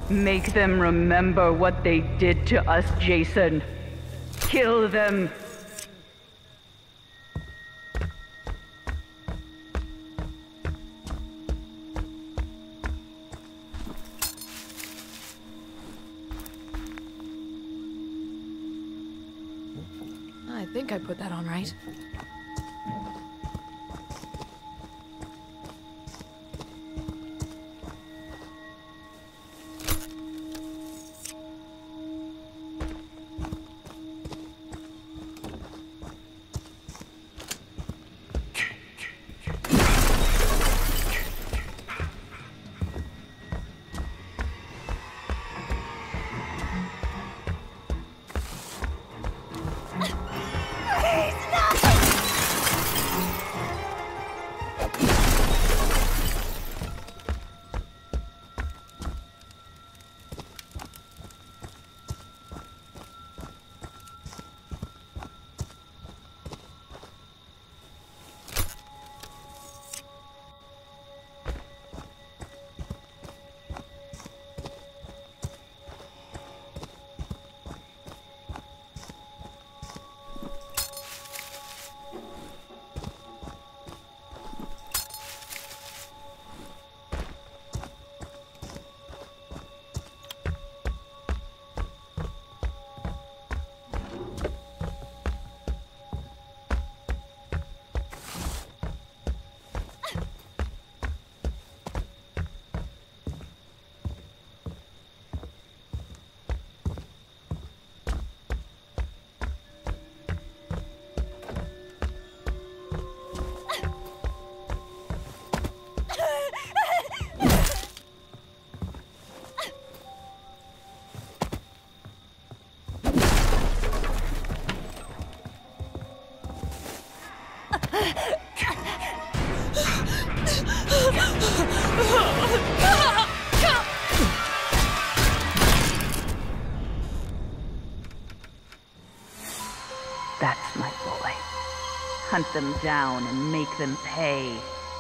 Make them remember what they did to us, Jason. Kill them. I think I put that on right. That's my boy. Hunt them down and make them pay.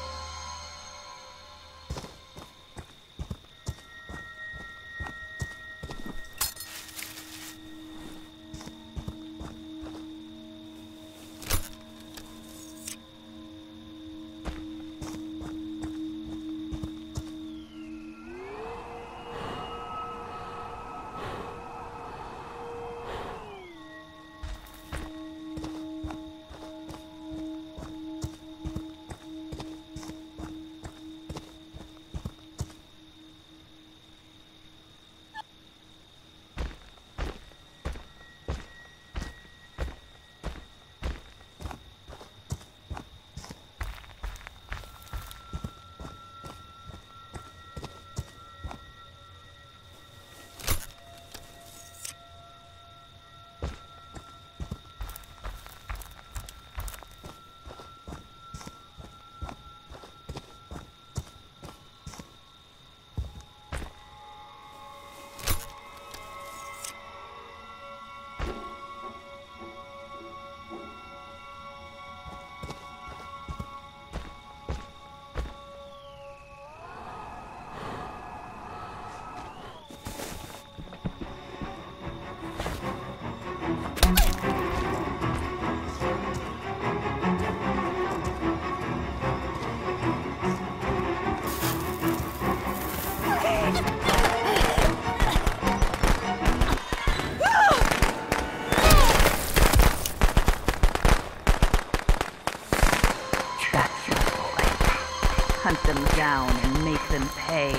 Hunt them down and make them pay.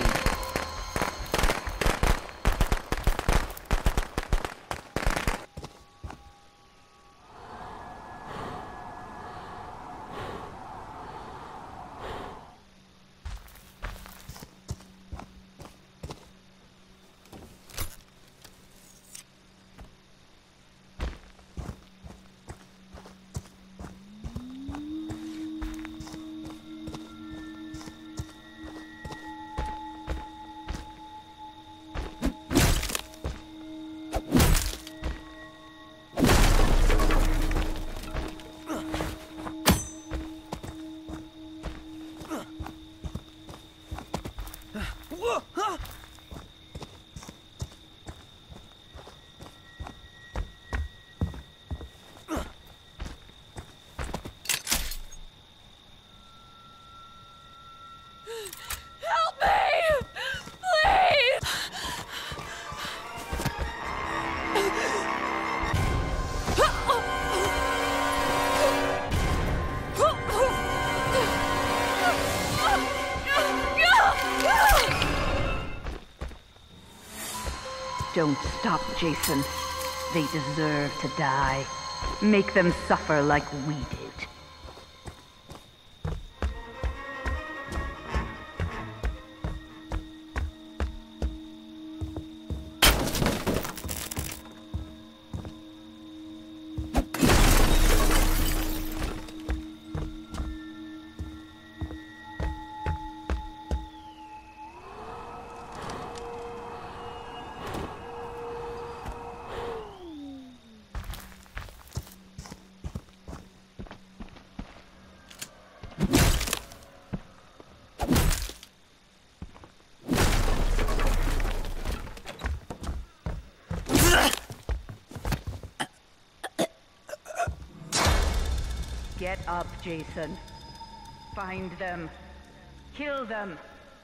Don't stop, Jason. They deserve to die. Make them suffer like we did. Get up, Jason. Find them. Kill them.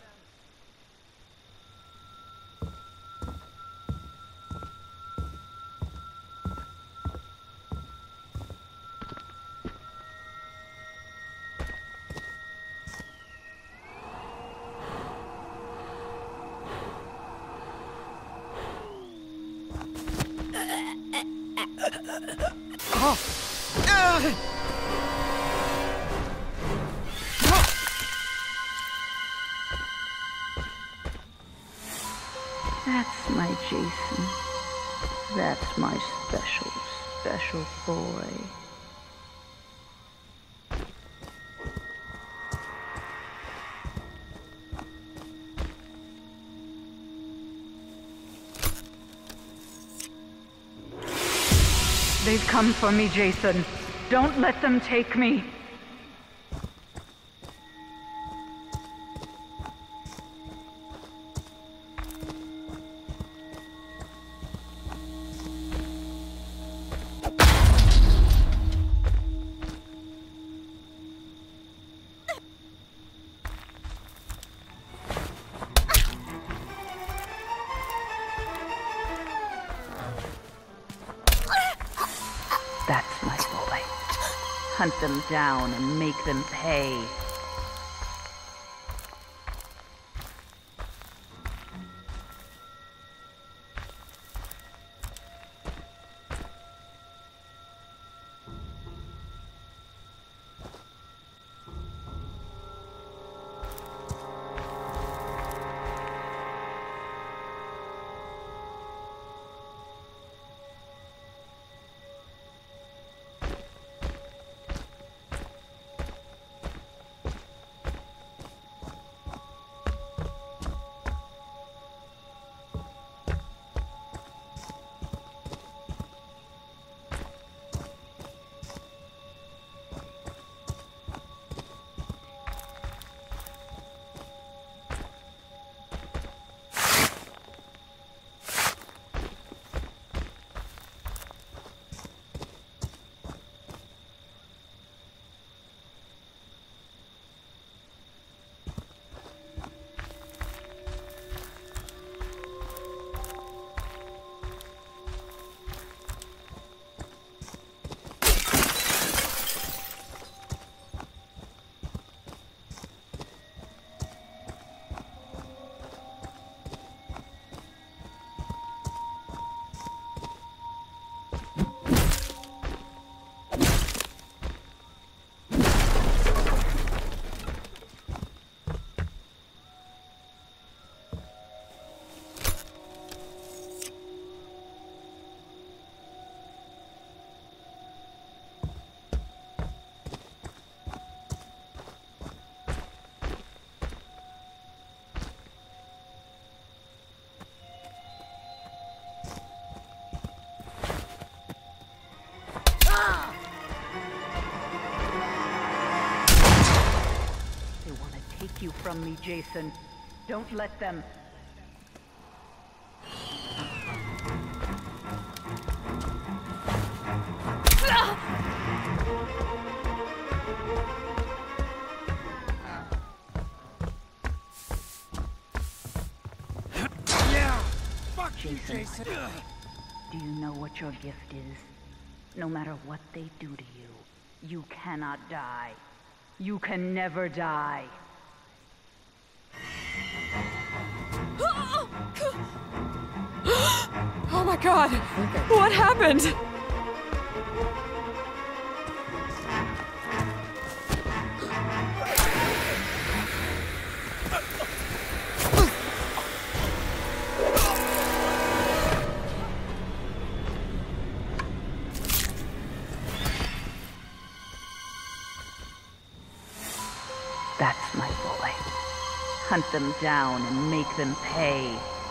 That's my Jason. That's my special, special boy. They've come for me, Jason. Don't let them take me. That's my boy. Hunt them down and make them pay. You from me, Jason. Don't let them. Yeah! Fuck you, Jason. Jason! Do you know what your gift is? No matter what they do to you, you cannot die. You can never die. God, what happened? That's my boy. Hunt them down and make them pay.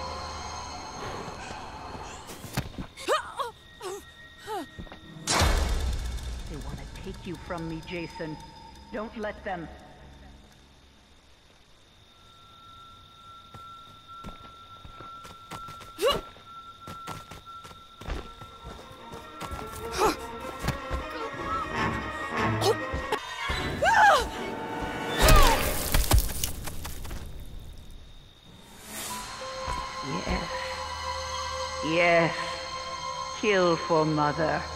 They want to take you from me, Jason. Don't let them. Yes. Yes. Kill for Mother.